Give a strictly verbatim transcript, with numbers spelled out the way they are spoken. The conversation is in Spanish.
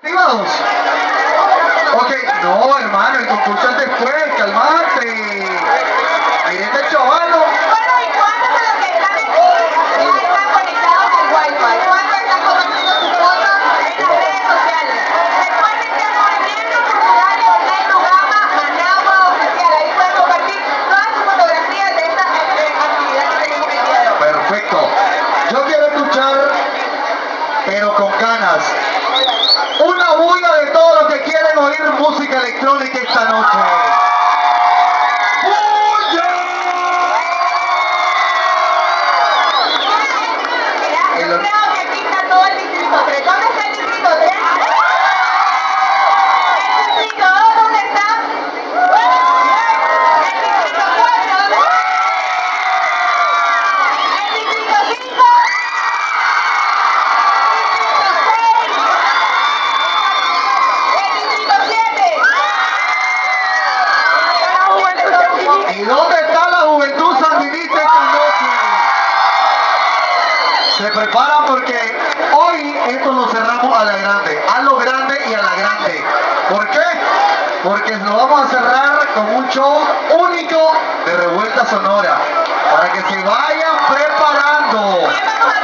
¿Activados? Ok, no, hermano, el concurso es después, calmate. Miren este chavalo. Bueno, ¿y cuántos de los que están aquí ya están conectados al Wi-Fi? ¿Cuántos están compartiendo sus fotos en las redes sociales? Recuerden que el Movimiento Cultural y Online Lugama Managua Oficial, ahí pueden compartir todas sus fotografías de esta eh, actividad que tenemos el día de hoy. Perfecto. Yo quiero escuchar, pero con ganas, una bulla de todos los que quieren oír música electrónica esta noche. ¡Bulla! Mira, yo creo que aquí está todo el distrito tres. ¿Dónde está el distrito tres? ¿El distrito dos dónde está? ¿El distrito cuatro dónde está? ¿El distrito cinco? ¿El distrito siete? ¿Y dónde está la juventud sandinista esta noche? Se preparan porque hoy esto lo cerramos a la grande, a lo grande y a la grande. ¿Por qué? Porque lo vamos a cerrar con un show único de Revuelta Sonora, para que se vayan preparando. ¿Quién vamos a